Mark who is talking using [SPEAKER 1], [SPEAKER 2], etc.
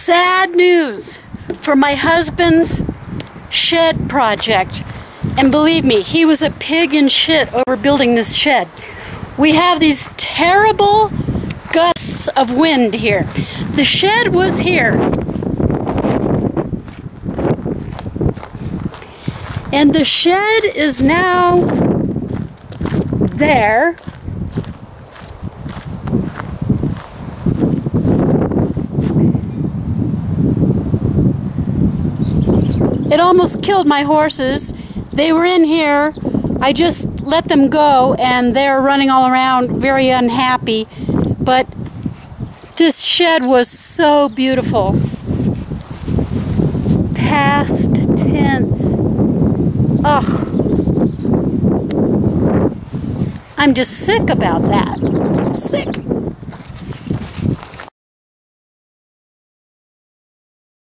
[SPEAKER 1] Sad news for my husband's shed project. And believe me, he was a pig in shit over building this shed. We have these terrible gusts of wind here. The shed was here. And the shed is now there. It almost killed my horses. They were in here. I just let them go and they're running all around very unhappy. But this shed was so beautiful. Past tense. Ugh. I'm just sick about that. Sick.